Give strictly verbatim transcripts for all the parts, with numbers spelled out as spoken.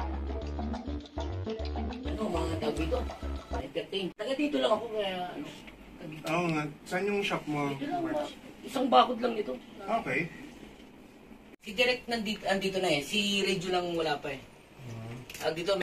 Ano, mga tao dito? Entertain. Taga dito lang ako kaya ano. Oo nga. Saan yung shop mo? Dito lang, isang bakod lang ito. Okay. Si Direk nandito, andito na eh. Si Regio lang wala pa eh. Ah, dito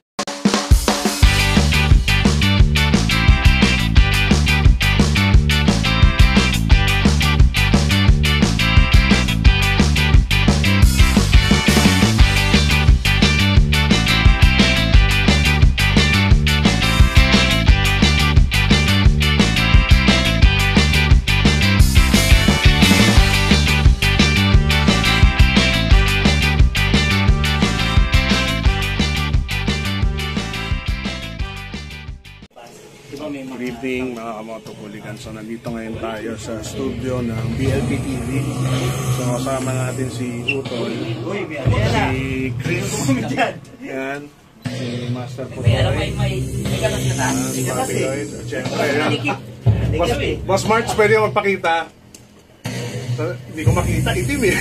Good evening mga kamotokuligan. So nandito ngayon tayo sa studio ng B L P T V. So kasama natin si Utol, si Chris, yan, si Master Putoy, yan, si Bobby Lloyd, at syempre yan. Boss, Boss March, pwede magpakita. So, hindi ko makita, itim eh.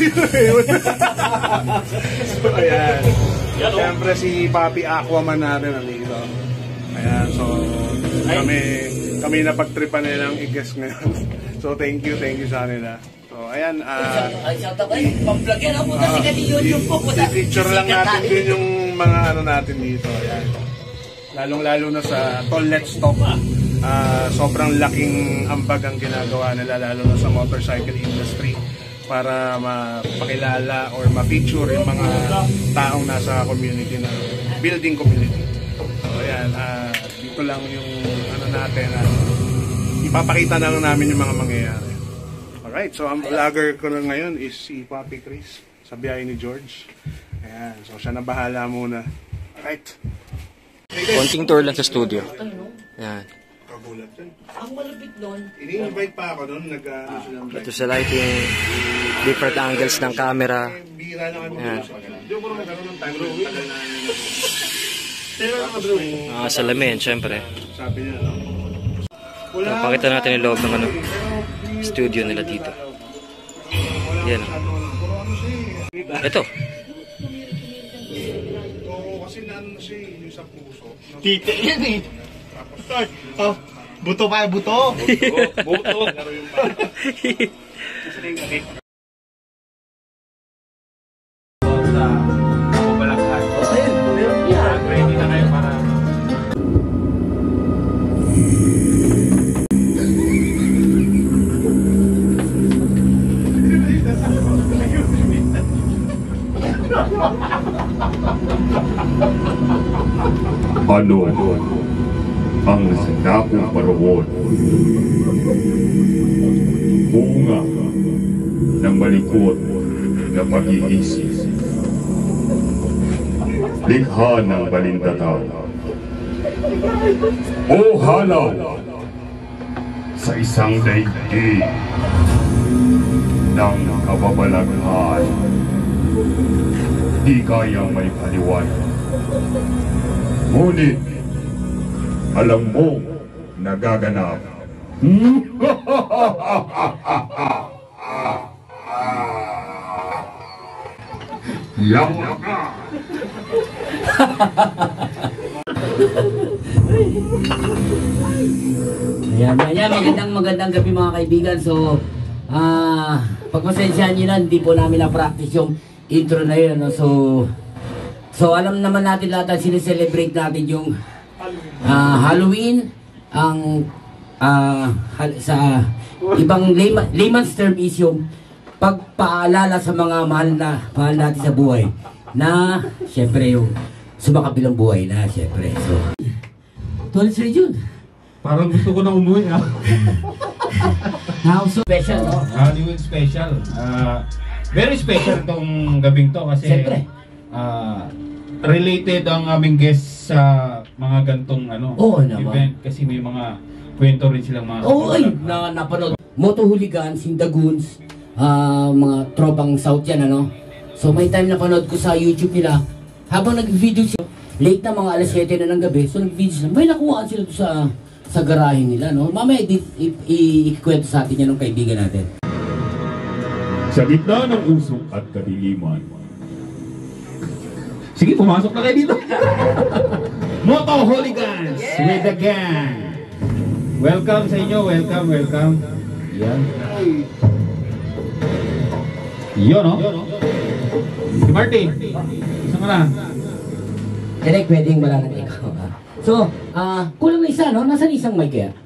So ayan, syempre si Papi Aquaman natin nandito. Ayan, so kami kami na pagtripan nilang i-guess ngayon. So thank you, thank you sa kanila. So ayan, ah uh, ay shout out kay pamvlog yan ako kasi kay YouTube po. I-picture lang natin din yung mga ano natin dito. Ayan. Lalong-lalo na sa Tol Let's Talk. Uh, sobrang laking ambag ang ginagawa nila lalo na sa motorcycle industry para mapakilala or ma-feature yung mga taong nasa community na building community. So ayan, uh, dito lang yung ano natin, uh, ipapakita na lang namin yung mga mangyayari. Alright, so ang vlogger ko na ngayon is si Papi Chris sa biyahe ni George. Ayan, so siya na bahala muna. Alright. Konting tour lang sa studio. Ayan. Kagulat yan. Ang malapit nun. Ini-invite pa ako nun. Nag, uh, silang Ito sa lighting, different angles ng camera. Bira na kami. Ayan. Hindi ko naman nagkaroon ng time. Ah, salamin, syempre. Sabi niya, no? Pakita natin yung loob ng ano, studio nila dito. Yan. Ito. Oo, kasi nanon siya yung sa puso. Tite yan eh. Oh, buto pa, buto. Buto, buto. Ano ang sinakong paraon? Bunga ng malikot na pag-iisip. Likha ng balintataw. O halaw sa isang daigdig ng kababalaghan. Di kayang may paliwanag. Ngunit, alam mo, nagaganap. Yawa ka! Ayan, ayan, magandang magandang gabi mga kaibigan. So, ah, uh, pagpasensyahan nyo na, hindi po namin na-practice yung intro na yun. No? So, So alam naman natin lahat na sineselebrate natin yung uh, Halloween, ang uh, sa ibang layman, layman's term is yung pagpaalala sa mga mahal na mahal natin sa buhay na syempre yung sumakabilang buhay na syempre. So, Tuwalit Sir Jun. Parang gusto ko na umuwi ah. How so special, no? Halloween special. Uh, very special tong gabing to kasi syempre. Uh, related ang aming guest sa mga gantong ano oh, event kasi may mga kwento rin silang mga oh, ay, na napanood. Moto Hooligans, Sindaguns, uh, mga tropang South yan ano. So may time na panood ko sa YouTube nila habang nag-video sila, late na mga alas siyete na ng gabi, so nag-video sila, may nakuhaan sila sa sa garahe nila no. Mamaya i-ikwento sa atin yan ng kaibigan natin. Sa gitna ng usok at kadiliman, Sige, pumasok na kayo dito. Moto Hooligans with the gang. Welcome sa inyo, welcome, welcome. Yan. Yun, no? Si Marty, isa ka na. Direk, pwedeng wala na ikaw. ha? So, ah, kulang na isa, no? Nasaan isang mic kaya?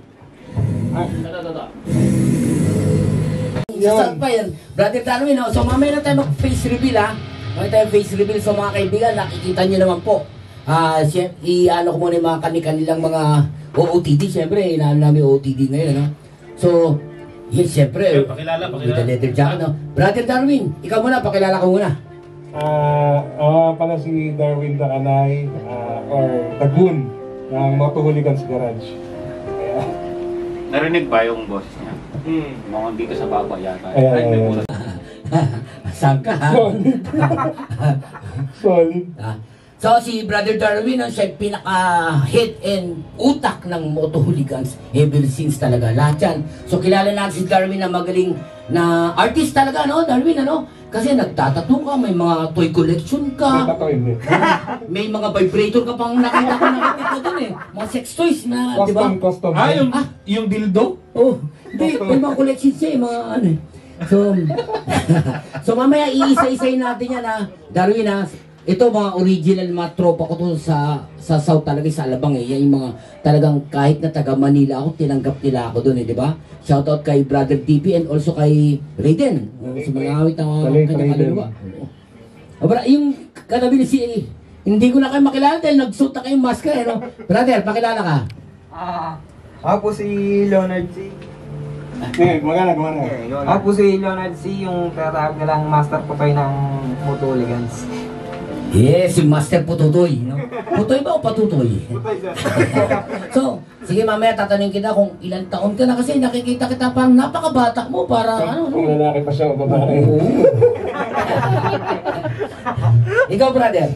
Sasal pa yan. Brother Darwin, no? So mamaya na tayo mag-face reveal, ha? Mamaya tayo face reveal. So mga kaibigan, nakikita nyo naman po. Ah, uh, i-ano ko muna yung mga kanilang mga O O T D. Siyempre, inaano namin O O T D ngayon, no? So, yes, siyempre. Pakilala, With the leather jacket, no? Brother Darwin, ikaw muna, pakilala ko muna. Ah, uh, pala si Darwin Dakanay, uh, or Dagun ng Moto Hooligans Garage. Kaya, Narinig ba yung boses niya? hmm. Mukhang dito sa baba yata. Ayan, Ay, may ayan. bulat. Saan ka, ha? Solid. Solid. Ah. So si Brother Darwin, ang siya yung pinaka-head and utak ng Moto Hooligans ever since talaga. Lahat yan. So kilala natin si Darwin na magaling na artist talaga, no? Darwin, ano? Kasi nagtatattoo ka, may mga toy collection ka, Ito hindi. may mga vibrator ka pang nakita ko nakita ko dun eh. Mga sex toys na, di ba? Custom, custom. Ah, yung, Ah. yung dildo? Oh, hindi, may mga collection siya eh, mga ano eh. So, so mamaya iisa-isayin natin yan ha, Darwin ha. Ito mga original mga tropa ko to sa sa South talaga sa Alabang eh. Yan yung mga talagang kahit na taga Manila ako, tinanggap nila ako doon eh, di ba? Shoutout kay Brother T P and also kay Raiden. Sa mga awit ng mga Kay kanyang Raiden. kaluluwa. Abra, yung katabi ni si hindi ko na kayo makilala dahil nagsuot na kayong mask eh, no? Brother, pakilala ka. Ah, ako po si Leonard C. Eh, gumagana, gumagana. Ako po si Leonard C, yung tinatawag nilang master po kayo ng Moto Hooligans. Yes, si Master Pututoy, no? Putoy ba o Patutoy? So, sige mamaya tatanungin kita kung ilang taon ka na kasi nakikita kita parang napakabata mo para ano, no? Kung lalaki pa siya o babae. Oo. Ikaw, brother.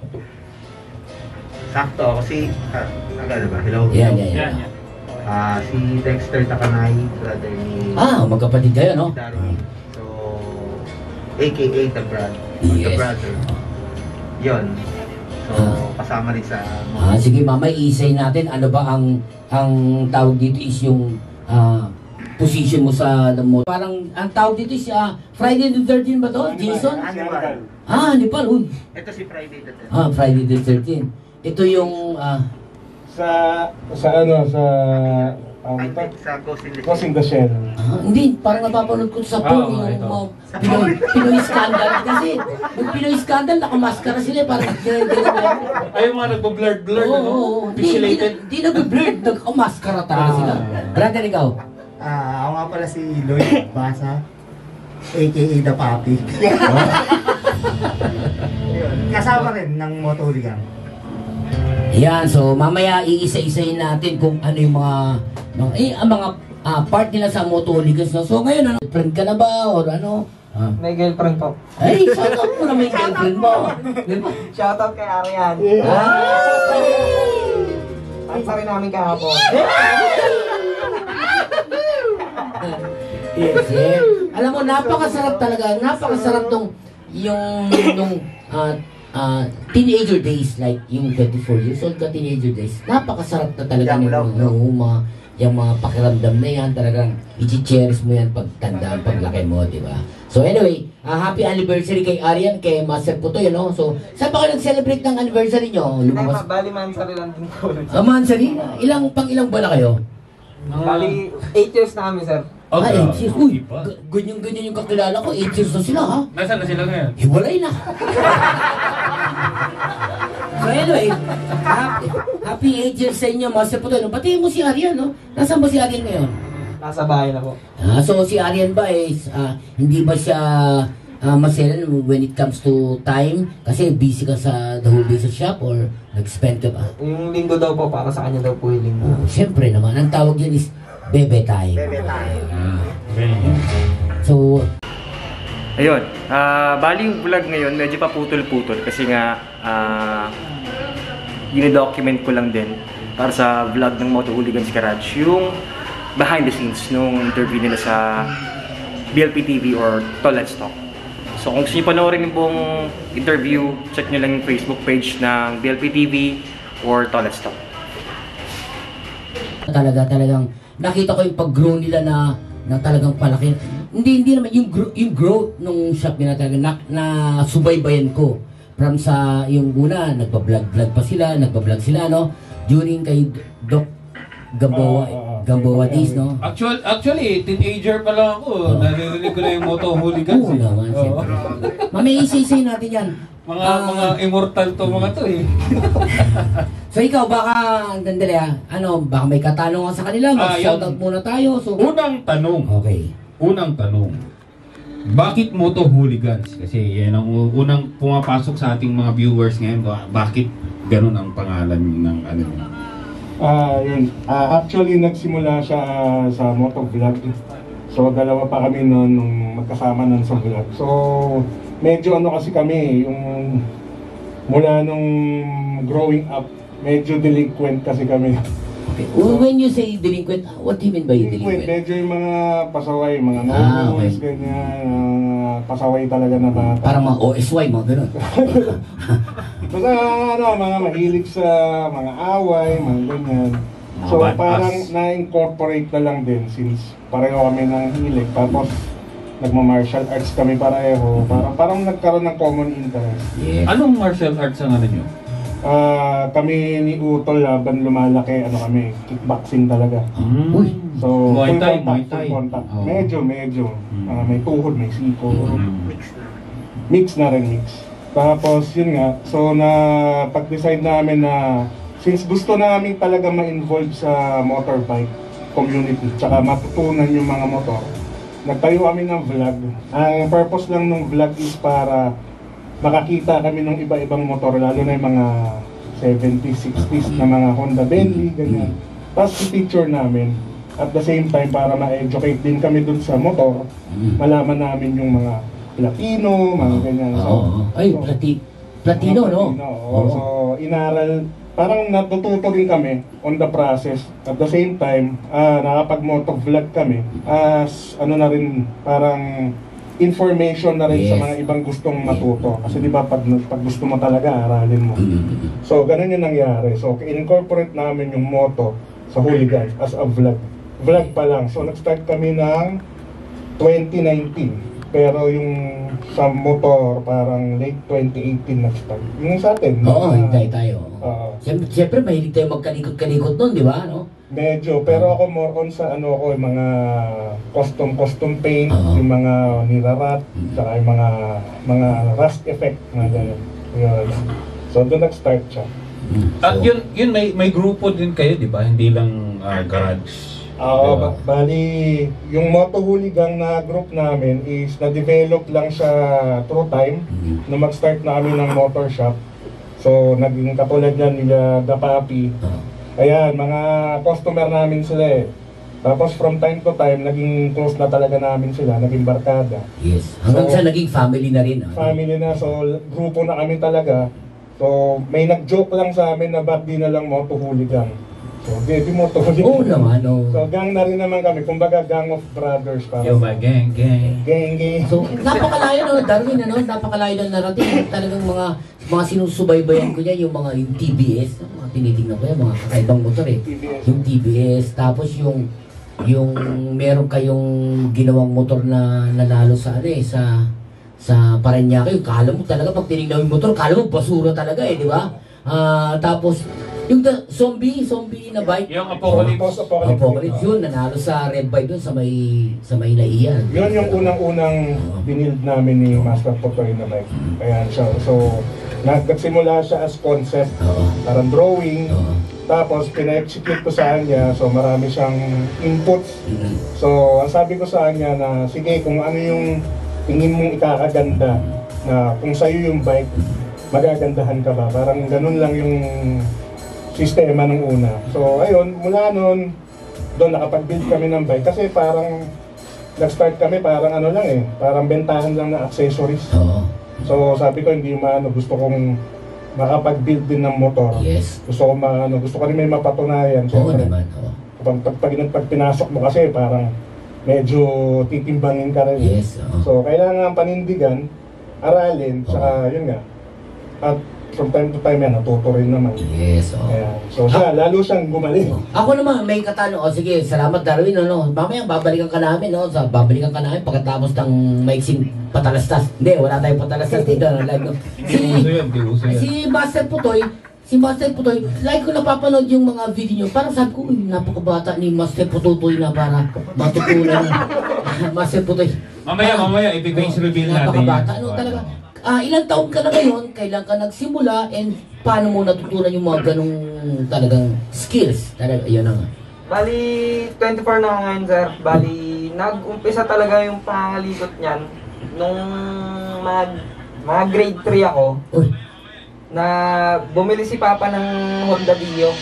Sakto ako si... Ah, agad ba? Hello? Yan, yan, yan. Ah, si Dexter Takanay, brother ni Ah, magkapatid kayo, no? Darwin. So, A K A The Brad. The Yes. Brother. Yon. So, Ah. kasama rin sa... Ah, sige, mamaya isay natin ano ba ang ang tawag dito is yung ah, position mo sa the mo. Parang ang tawag dito is ah, Friday the thirteenth ba to? Jason? Hannibal. Ah, Nepal. Uy. Ito si Friday the thirteenth. Ah, Friday the thirteenth. Ito yung ah, Sa, sa ano, sa... Um, I think sa Ghost in the Ghost in the Shell. ah, hindi, parang napapanood ko sa Ah, porn oo, yung ito. mga Pinoy, Pinoy scandal kasi yung Pinoy scandal nakamaskara sila eh, parang Ay, yung mga nagbo-blurred-blurred, Oo, ano? oo, oo. Hindi, Pixelated. Hindi nag-blurred, nagkamaskara talaga Ah. sila. Brother, ikaw? Ah, ako nga pala si Lloyd Basa, A K A The Papi. Ayun, kasama rin ng Moto Hooligan. Yan, so mamaya iisa-isahin natin kung ano yung mga mga, eh, ang mga ah, part nila sa Moto Hooligans. No? So ngayon, ano, friend ka na ba or ano? Ah. May girlfriend po. Ay, shout out mo na may girlfriend mo. Di ba? Shoutout kay Arian. Ah! Ang sari namin kahapon. Yes, eh. Alam mo, napakasarap talaga. Napakasarap tong yung nung ah, ah, teenager days, like yung twenty-four years old ka, teenager days. Napakasarap na talaga Young ng love, mga, mga, yung mga pakiramdam na yan, talagang i-cherish mo yan pag tandaan, paglaki mo, di ba? So anyway, ah, happy anniversary kay Arian, kay Master Putoy, no? So, saan ba kayo nag-celebrate ng anniversary nyo? Hindi, Lumabas? bali man sari lang din po. Ah, Mansari? Ilang, pang ilang buwan na kayo? Bali, eight years na kami, sir. Ah, eight years. Uy, g- ganyan-ganyan yung kakilala ko, eight years na sila, ha? Nasaan na sila ngayon? Hiwalay na. So anyway, happy, happy eight years sa inyo, Master Putoy. No? Pati mo si Arian, no? Nasaan ba si Arian ngayon? Nasa bahay na po. Ah, so si Arian ba is, ah, hindi ba siya ah, maselan when it comes to time? Kasi busy ka sa the whole day sa shop or nag-spend ka ba? Yung linggo daw po, para sa kanya daw po yung linggo. Oh, Siyempre naman, ang tawag yan is bebe time. Bebe time. Ah. So, Ayun, ah bali yung vlog ngayon medyo pa putol-putol kasi nga ah dinidocument ko lang din para sa vlog ng Moto Hooligans Garage yung behind the scenes nung interview nila sa B L P T V or Tol Let's Talk. So kung gusto nyo panoorin yung buong interview, check nyo lang yung Facebook page ng B L P T V or Toilet Stop. Talaga, talagang nakita ko yung pag-grow nila na, na talagang palaki. Hindi, hindi naman yung, gro- yung growth nung shop nila talaga na, na subaybayan ko. From sa yung una, nagpa-vlog-vlog pa sila, nagpa-vlog sila, no? During kay Doc Gamboa, Gamboa days, no? Actual, actually, teenager pa lang ako. Naririnig ko na yung Moto Hooligans. Oo eh. naman, Oo. siyempre. Mamaya isa-isay natin yan. Mga, Ah, mga immortal to mga to eh. So ikaw, baka, dandali ah, ano, baka may katanungan sa kanila, Ah, mag-shoutout yan. muna tayo. So, Unang tanong. okay. Unang tanong. Bakit Moto Hooligans? Kasi yan ang u- unang pumapasok sa ating mga viewers ngayon. Ba- Bakit ganun ang pangalan ng ano niya? Ah, yun. Ah, actually, nagsimula siya ah, sa motovlog. So, dalawa pa kami noon nung magkasama nun sa vlog. So, medyo ano kasi kami, yung mula nung growing up, medyo delinquent kasi kami. Okay. Well, when you say delinquent, what do you mean by Delinquent, delinquent? medyo yung mga pasaway, mga Ah, okay. no-rules, ganyan, ah, pasaway talaga na bata. Parang mga O S Y, mga ganun. Basta ano, mga mahilig sa mga away, mga ganyan. So Mga bad parang pass. na-incorporate na lang din since pareho kami ng hilig. Tapos nagma-martial arts kami pareho. Parang, parang nagkaroon ng common interest. Yes. Anong martial arts ang ano nyo? Ah, kami ni Utol laban lumalaki, ano kami, kickboxing talaga. Uy. So, Muay full Thai, contact, Muay Thai. full contact. Oo. Medyo, medyo. Mm. Ah, may tuhod, may siko. Mm. Mix na rin, mix. Tapos, yun nga. So, na pag-decide namin na since gusto namin talaga ma-involve sa motorbike community, tsaka matutunan yung mga motor, nagtayo kami ng vlog. Ang purpose lang ng vlog is para makakita kami ng iba-ibang motor, lalo na yung mga seventies, sixties na mga Honda Bentley, ganyan. Tapos i-picture namin. At the same time, para ma-educate din kami dun sa motor, malaman namin yung mga Platino, mga ganyan. So, Oo. Ay, so, plati platino, no? Platino, oo. So, inaral, parang natututo rin kami on the process. At the same time, ah, nakapag-motovlog kami as ano na rin, parang information na rin sa Yes. mga ibang gustong matuto. Kasi di ba pag, pag gusto mo talaga, aralin mo. Mm. So, ganun yung nangyari. So, in-incorporate namin yung moto sa Hooligans as a vlog. Vlog pa lang. So, nag-start kami ng twenty nineteen. Pero yung sa motor, parang late twenty eighteen nag-start. Yung sa atin. Oo, na- hintay tayo. Oo. Siyempre, siyempre mahilig tayo magkalikot-kalikot nun, di ba? No? Medyo, pero ako more on sa ano ko, yung mga custom-custom paint, Oo. yung mga nirarat, saka yung mga mga rust effect, mga ganyan. Yun. So, doon nag-start siya. Mm. At So, yun, yun may, may grupo din kayo, di ba? Hindi lang ah, garage. Oo, Diba? ba- bali, yung Moto Hooligan na group namin is na-develop lang siya through time mm. na mag-start na kami ng motor shop. So, naging katulad yan nila The Papi. Oo. Ayan, mga customer namin sila eh. Tapos from time to time, naging close na talaga namin sila, naging barkada. Yes. Hanggang So, sa naging family na rin. ah. Family na, so grupo na kami talaga. So, may nag-joke lang sa amin na ba't di na lang Moto Hooligan. So, di, di Moto Hooligan. Oo naman, oo. So, gang na rin naman kami. Kumbaga, gang of brothers. Para Yo, my gang, gang. Gang, gang. So, napakalayo no, Darwin, ano? Napakalayo ng narrative. Talagang mga mga sinusubaybayan ko niya, yung mga yung T B S, mga tinitingnan ko yan, mga kakaibang motor eh. T B S. Yung T B S, tapos yung yung meron kayong ginawang motor na nanalo sa ano eh, sa sa Parañaque, yung kala mo talaga pag tinignan mo yung motor, kala mo basura talaga eh, di ba? Ah, tapos yung the, zombie, zombie na bike. Yung Apocalypse. Post-apocalypse. Apocalypse yun, nanalo sa red bike dun sa may sa may Naiyan. Yun yung unang-unang binild namin ni Master Potoy na bike. Ayan siya. So, nag- nagsimula siya as concept, Oo. parang drawing. Oo. Tapos, pina-execute ko sa kanya. So, marami siyang inputs. Mm. So, ang sabi ko sa kanya na, sige, kung ano yung tingin mong ikakaganda, na kung sa'yo yung bike, magagandahan ka ba? Parang ganun lang yung sistema nung una. So, ayun, mula nun, doon nakapag-build kami ng bike. Kasi parang, nag-start kami parang ano lang eh, parang bentahan lang na accessories. Oo. So, sabi ko, hindi maano, gusto kong makapag-build din ng motor. Yes. Gusto ko maano, gusto ko rin may mapatunayan. Oo Siyempre, naman. Oo. pag, pag, pag, pag pinasok mo kasi parang medyo titimbangin ka rin. Yes. Oo. So, kailangan panindigan. aralin, saka yun nga. At from time to time yan, natuto rin naman. Yes, oh. Ayan. So siya, lalo siyang gumaling. Ako naman, may katanong. O sige, salamat Darwin, no? Mamaya, babalikan ka namin, no? Sa babalikan ka namin pagkatapos ng maiksing patalastas. Hindi, wala tayong patalastas dito. No? Live, no? Si, Di uso yan, di uso yan. si Master Putoy, si Master Putoy, like ko napapanood yung mga video nyo. Parang sabi ko, uy, napakabata ni Master Putoy na para matutunan. Master Putoy. Mamaya, mamaya, i-face reveal natin yan. Napakabata. Ano talaga? Ah, ilang taon ka na ngayon, kailan ka nagsimula, and paano mo natutunan yung mga ganong talagang skills? Talaga, yun na nga. Bali, twenty-four na ako ngayon, sir. Bali, nag-umpisa talaga yung pangalikot niyan nung mga, mga grade three ako. Uy, Na bumili si Papa ng Honda Dio.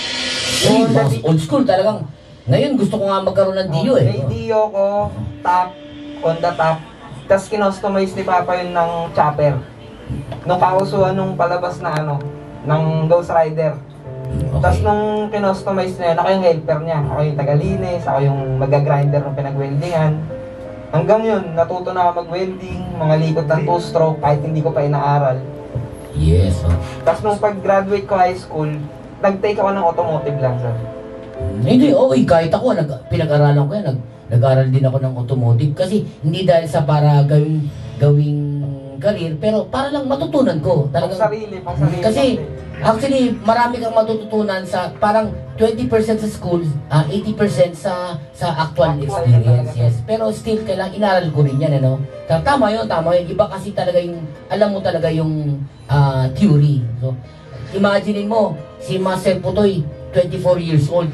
uy, Honda mga old school talagang. Ngayon gusto ko nga magkaroon ng Dio eh. May Dio ko, top, Honda top. Tapos kinustomize ni Papa yun ng chopper. Nung kausuhan nung palabas na ano, ng Ghost Rider. Tapos nung kinustomize na yun, ako yung helper niya. Ako yung tagalinis, ako yung mag-grinder ng pinag-weldingan. Hanggang yun, natuto na ako mag-welding, mga likot ng two-stroke, kahit hindi ko pa inaaral. Yes, oh. Tapos nung pag-graduate ko high school, nag-take ako ng automotive lang, sir. Hindi, okay, kahit ako, nag, pinag-aralan ko yan, nag, nag-aral din ako ng automotive kasi hindi dahil sa para gawing, gawing career, pero para lang matutunan ko. Pang Talagang, sarili, pang sarili. kasi, actually, marami kang matututunan sa parang twenty percent sa school, uh, eighty percent sa sa actual, Actual experience. talaga. Yes. Pero still, kailangan inaral ko rin yan, ano? Ta- Tama yun, tama yun. Iba kasi talaga yung, alam mo talaga yung ah, theory. So, imagine mo, si Master Putoy, twenty-four years old,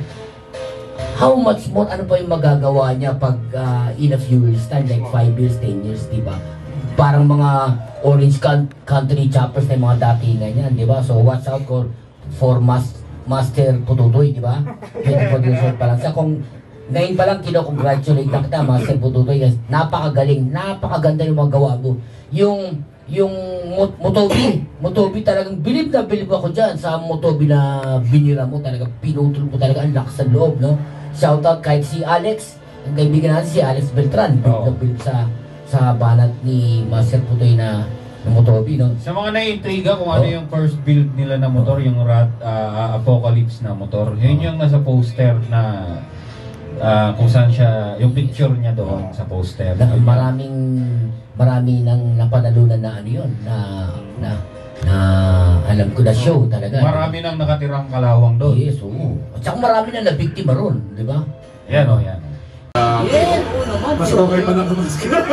how much more, ano pa yung magagawa niya pag ah, in a few years time, like five years, ten years, di ba? Parang mga Orange Can- Country Choppers na yung mga datingan yan, di ba? So, watch out for, for mas, Master Pututoy, di ba? twenty-four years old pa lang siya. Kung ngayon pa lang, kino-congratulate na kita, Master Pututoy. Yes, napakagaling, napakaganda yung mga gawa mo. Yung, yung Mot- Motobi, Motobi talagang bilib na bilib ako dyan sa Motobi na binira mo. Talagang pinutol mo talaga, ang lakas sa loob, no? Shoutout kahit si Alex, ang kaibigan natin si Alex Beltran, bilib na bilib sa sa banat ni Master Putoy na, na Motobi, no? Sa mga naiintriga kung ano Oh. yung first build nila na motor, yung Rat ah, Apocalypse na motor, yun yung nasa poster na ah, kung saan siya, yung picture niya doon sa poster. Na, Yun yung- maraming marami nang napanalunan na ano yun, na, na, na alam ko na show talaga. Marami nang nakatirang kalawang doon. Yes, oo. At saka marami na nabiktima ron, di ba? Yan o, yan. Yes, oo naman. Mas okay pa na mas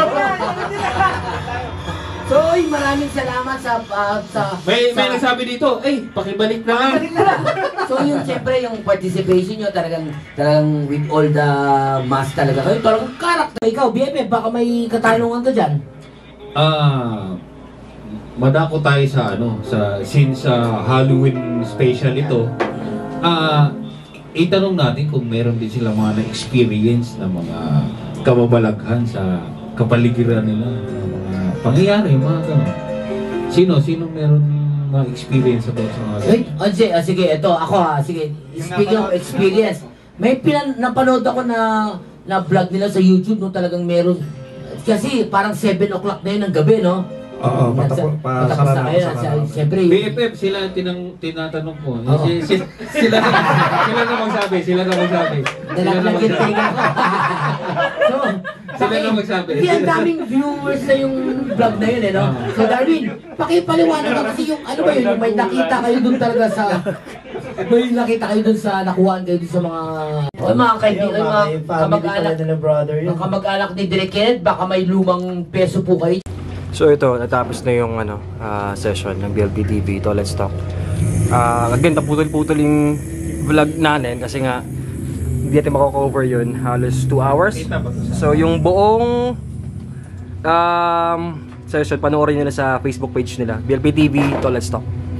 So, oy, maraming salamat sa, ah, sa, May, may sa- nagsabi dito, eh, pakibalik na nga. So yung siyempre yung participation nyo talagang talagang with all the mass talaga kayo talagang karakter. Ikaw B F F baka may katanungan ka dyan. Ah, madako tayo sa ano, sa since sa Halloween special ito. Ah, itanong natin kung meron din sila mga na-experience na mga kababalaghan sa kapaligiran nila, mga pangyayari, mga ganun. Sino, sino meron mga experience about sa mga Wait, oh, sige, ah, sige, ito ako ha, sige. Speaking of experience, may pinan napanood ako na na vlog nila sa YouTube no talagang meron kasi parang seven o'clock na yun ng gabi, no? Oo, Nagsa- patapos pa patapos na sarado, kayo. sarado. Siyempre, B F F, sila tinang, tinatanong ko. Oo. Si, si, sila, na, sila na magsabi, sila na magsabi. Sila na nalaglag yung magsabi. tinga ko. So, Sila na magsabi. Hindi, ang daming viewers na yung vlog na yun, eh, no? So, Darwin, pakipaliwanag ka kasi yung, ano ba yun, yung may nakita kayo dun talaga sa, may nakita kayo dun sa, nakuhaan kayo dun sa mga, o mga kaibigan, yung mga kamag-anak, na brother mga kamag-anak ni Direk Kenneth, baka may lumang peso po kayo. So ito, natapos na yung ano, ah, session ng B L P T V, ito, let's talk. Ah, again, naputol-putol yung vlog natin kasi nga hindi natin mako-cover yun, halos two hours. So yung buong um, session, panoorin nyo na sa Facebook page nila, B L P T V, ito, let's talk.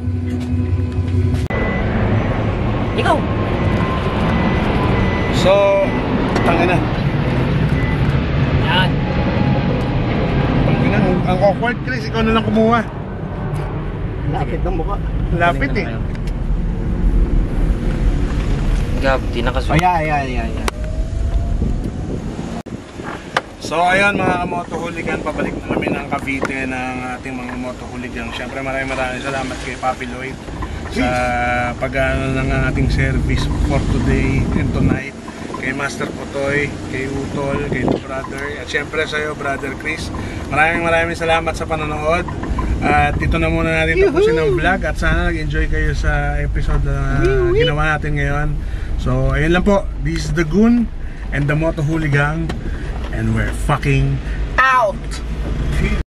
Ikaw! So, tangin na. Yan. Tangin na, ang- ang awkward, Chris, ikaw na lang kumuha. Lapit ng mukha. Lapit eh. Gab, di nakasunod. Oh, yeah, yeah, yeah, yeah. So ayun mga kamoto hooligan, pabalik na kami ng Cavite ng ating mga moto hooligan. Siyempre maraming maraming salamat kay Papi Lloyd sa pag-ano ng ating service for today and tonight. Kay Master Potoy, kay Utol, kay The Brother, at siyempre sa iyo Brother Chris. Maraming maraming salamat sa panonood. At dito na muna natin tapusin ang vlog at sana nag-enjoy kayo sa episode na ginawa natin ngayon. So ayun lang po, this is the Goon and the Moto Hooligan. And we're fucking out!